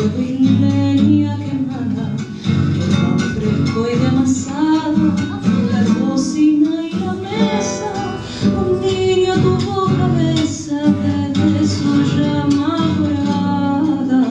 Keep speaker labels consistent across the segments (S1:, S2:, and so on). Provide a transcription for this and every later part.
S1: fuego y leña quemada, hierba fresco y de amasada, la cocina y la mesa. Un niño tuvo cabeza desde su llama dorada.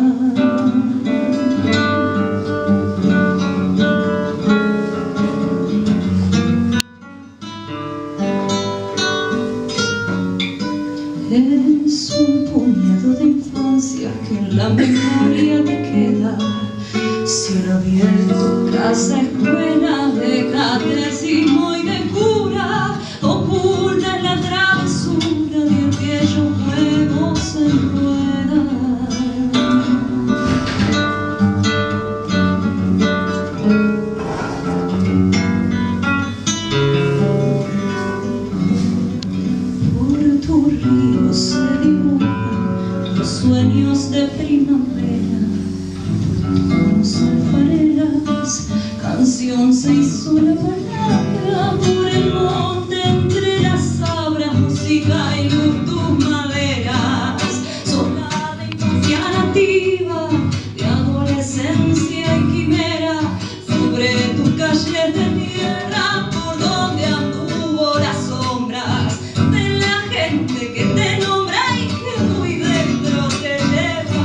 S1: Es un puñado de infancia que en la memoria te queda. Cielo abierto, casa, escuela, de catecismo y de cura, oculta en la travesura de aquellos juegos en rueda. Por tu río se dibujan los sueños de primavera. Tus alfareras, canción se hizo la palabra. Por el monte entre las sabras, música y luz tus maderas. Sola de infancia nativa, de adolescencia y quimera, sobre tus calles de tierra, por donde anduvo las sombras de la gente que te nombra y que muy dentro te lleva.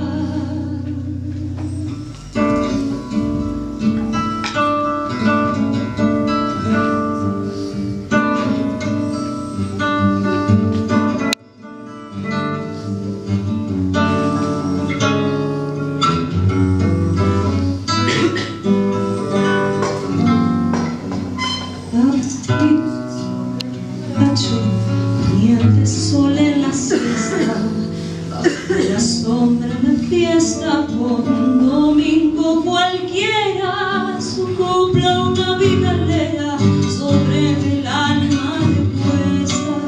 S1: Miel sol en la siesta, bajo la sombra la fiesta, por un domingo cualquiera, su copla una vidalera sobre el alma repuesta.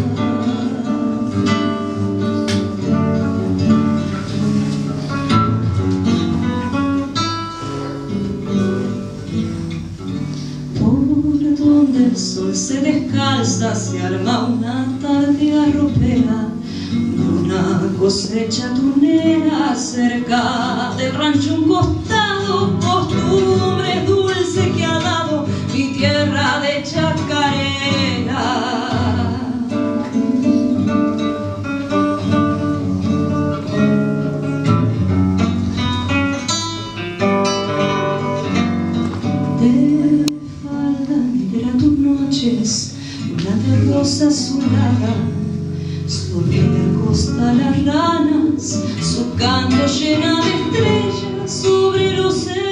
S1: Por donde el sol se descalza, se arma una tarde arropera, una cosecha tunera, cerca del rancho un costado, costumbres dulce que ha dado mi tierra de chacarera. Una de rosa azulada, sobre la costa las ranas, su canto llena de estrellas, sobre los